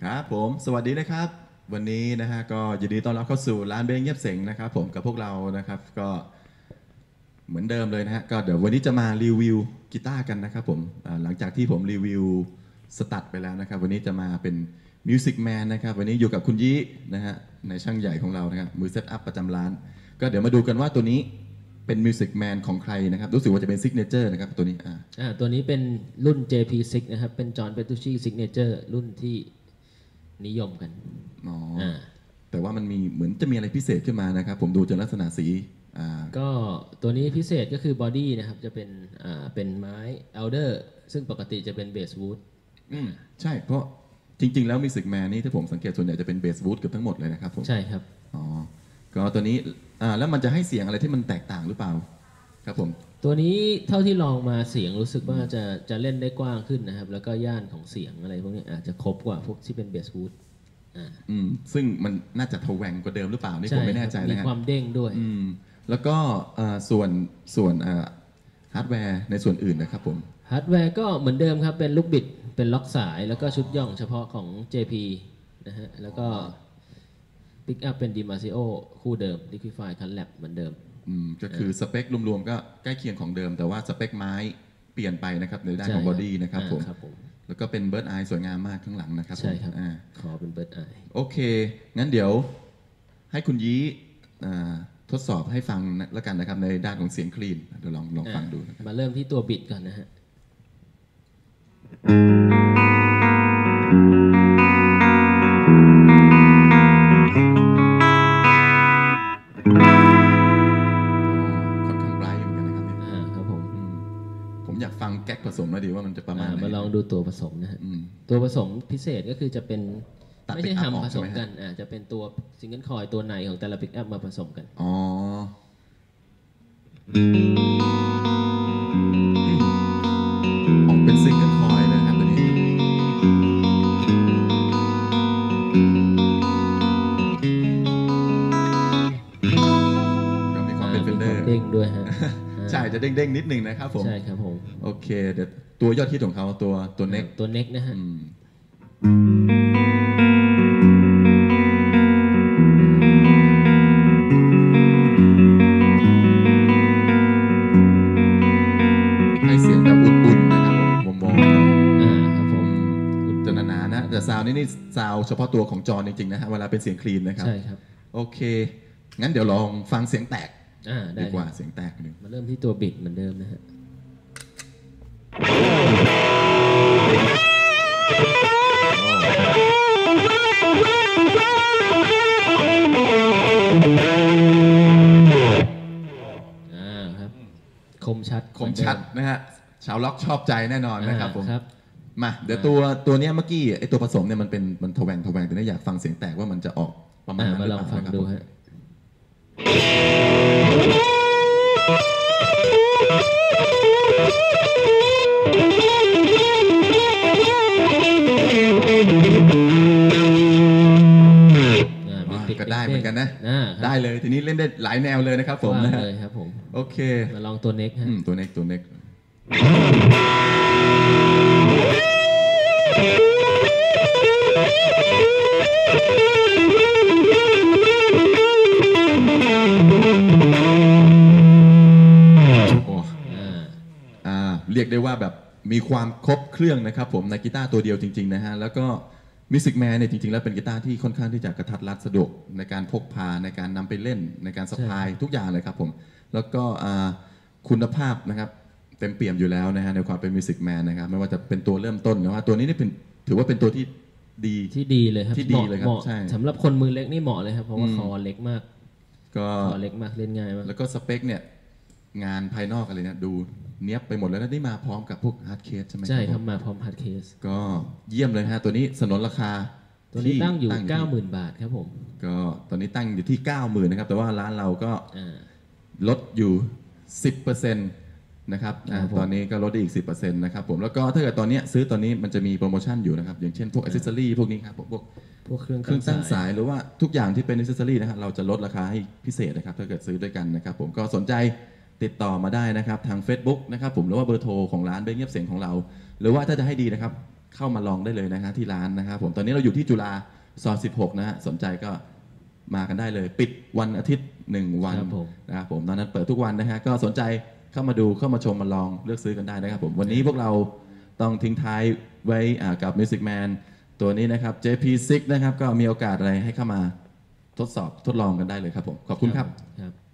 ครับผมสวัสดีนะครับวันนี้นะฮะก็ยินดีต้อนรับเข้าสู่ร้านเบงเงียบเสงนะครับผมกับพวกเรานะครับก็เหมือนเดิมเลยนะฮะก็เดี๋ยววันนี้จะมารีวิวกีตาร์กันนะครับผมหลังจากที่ผมรีวิวสตัดไปแล้วนะครับวันนี้จะมาเป็นมิวสิกแมนนะครับวันนี้อยู่กับคุณยี่นะฮะในช่างใหญ่ของเรานะครับมือเซตอัพประจำร้านก็เดี๋ยวมาดูกันว่าตัวนี้เป็นมิวสิกแมนของใครนะครับรู้สึกว่าจะเป็นซิกเนเจอร์นะครับตัวนี้ตัวนี้เป็นรุ่น JP6 นะครับเป็น John Petrucci Signature รุ่นที่นิยมกันแต่ว่ามันมีเหมือนจะมีอะไรพิเศษขึ้นมานะครับผมดูจากลักษณะสีก็ตัวนี้พิเศษก็คือบอดี้นะครับจะเป็นไม้ Elder ซึ่งปกติจะเป็นเบสวูดใช่เพราะจริงๆแล้วมิวสิกแมนนี่ถ้าผมสังเกตส่วนใหญ่จะเป็นเบสวูดเกือบทั้งหมดเลยนะครับผมใช่ครับก็ตัวนี้แล้วมันจะให้เสียงอะไรที่มันแตกต่างหรือเปล่าครับผมตัวนี้เท่าที่ลองมาเสียงรู้สึกว่าจะเล่นได้กว้างขึ้นนะครับแล้วก็ย่านของเสียงอะไรพวกนี้อาจจะครบกว่าพวกที่เป็นเบสวูดซึ่งมันน่าจะทแหวงกว่าเดิมหรือเปล่านี่ผมไม่แน่ใจนะมีความเด้งด้วยแล้วก็ส่วนฮาร์ดแวร์ในส่วนอื่นนะครับผมฮาร์ดแวร์ก็เหมือนเดิมครับเป็นลูกบิดเป็นล็อกสายแล้วก็ชุดย่องเฉพาะของ JP นะฮะแล้วก็ปิกอัพเป็น Dimasio คู่เดิม Liquify Cutlass เหมือนเดิมก็คือสเปครวมๆก็ใกล้เคียงของเดิมแต่ว่าสเปคไม้เปลี่ยนไปนะครับในด้านของบอดี้นะครับผมแล้วก็เป็นเบิร์ดไอสวยงามมากข้างหลังนะครับใช่ครับขอเป็นเบิร์ดไอโอเคงั้นเดี๋ยวให้คุณยี้ทดสอบให้ฟังแล้วกันนะครับในด้านของเสียงคลีนเดี๋ยวลองฟังดูมาเริ่มที่ตัวบิดก่อนนะฮะอยากฟังแก๊กผสมแล้วดีว่ามันจะประมาณไหนมาลองดูตัวผสมนะฮะตัวผสมพิเศษก็คือจะเป็นไม่ใช่ทำผสมกันจะเป็นตัวซิงเกิลคอยตัวในของแต่ละปิกอัพมาผสมกันออกเป็นซิงเกิลคอยนะครับตัวนี้ก็มีความเป็นเฟนเดอร์เด้งด้วยฮะใช่จะเด้งๆนิดนึงนะครับผมใช่ครับผมโอเคเดี๋ยวตัวยอดฮิตของเขาตัวเน็กนะฮะให้เสียงแบบอุ่นๆนะครับผมมองครับผมจะหนาๆนะแต่ซาวนี่ซาวเฉพาะตัวของจอจริงๆนะฮะเวลาเป็นเสียงคลีนนะครับใช่ครับโอเคงั้นเดี๋ยวลองฟังเสียงแตกดีกว่าเสียงแตกหนึ่งมาเริ่มที่ตัวบิดเหมือนเดิมนะฮะครับคมชัดนะฮะชาวล็อกชอบใจแน่นอนนะครับผมมาเดี๋ยวตัวนี้เมื่อกี้ไอตัวผสมเนี่ยมันทแวงแต่นี่อยากฟังเสียงแตกว่ามันจะออกประมาณไหนมาลองฟังดูฮะก็ได้เหมือนกันนะได้เลยทีนี้เล่นได้หลายแนวเลยนะครับผมเลยครับผมโอเคมาลองตัวเน็กฮะตัวเน็กเรียกได้ว่าแบบมีความครบเครื่องนะครับผมในกีตาร์ตัวเดียวจริงๆนะฮะแล้วก็มิวสิกแมนเนี่ยจริงๆแล้วเป็นกีตาร์ที่ค่อนข้างที่จะกระทัดรัดสะดวกในการพกพาในการนำไปเล่นในการสะพายทุกอย่างเลยครับผมแล้วก็คุณภาพนะครับเต็มเปี่ยมอยู่แล้วนะฮะในความเป็นมิวสิกแมนนะครับไม่ว่าจะเป็นตัวเริ่มต้นนะว่าตัวนี้นี่เป็นถือว่าเป็นตัวที่ดีเลยครับที่ดีเลยครับใช่สำหรับคนมือเล็กนี่เหมาะเลยครับเพราะว่าคอเล็กมากก็คอเล็กมากเล่นง่ายมากแล้วก็สเปคเนี่ยงานภายนอกอะไรเนี่ยดูเนี้ยบไปหมดแล้วนี่มาพร้อมกับพวกฮาร์ดเคสใช่ไหมใช่ครับมาพร้อมฮาร์ดเคสก็เยี่ยมเลยฮะตัวนี้สนนราคาตัวนี้ตั้งอยู่ 90,000 บาทครับผมก็ตอนนี้ตั้งอยู่ที่ 90,000 นะครับแต่ว่าร้านเราก็ลดอยู่ 10% นะครับตอนนี้ก็ลดอีก 10% นะครับผมแล้วก็ถ้าเกิดตอนนี้ซื้อตอนนี้มันจะมีโปรโมชั่นอยู่นะครับอย่างเช่นพวกอิสเซอรี่พวกนี้ครับพวกเครื่องตั้งสายหรือว่าทุกอย่างที่เป็นอิสเซอรี่นะครับเราจะลดราคาให้พิเศษนะครับถ้าเกิดซื้อด้วยกันนะครับผมก็สนใจติดต่อมาได้นะครับทาง Facebook นะครับผมหรือว่าเบอร์โทรของร้านเบงเงียบเสียงของเราหรือว่าถ้าจะให้ดีนะครับเข้ามาลองได้เลยนะฮะที่ร้านนะครับผมตอนนี้เราอยู่ที่จุฬาซอย16นะฮะสนใจก็มากันได้เลยปิดวันอาทิตย์1 วันครับผมนะครับผมตอนนั้นเปิดทุกวันนะฮะก็สนใจเข้ามาดูเข้ามาชมมาลองเลือกซื้อกันได้นะครับผมวันนี้พวกเราต้องทิ้งท้ายไว้กับ Music Man ตัวนี้นะครับ JP6 นะครับก็มีโอกาสอะไรให้เข้ามาทดลองกันได้เลยครับผมขอบคุณครับครับ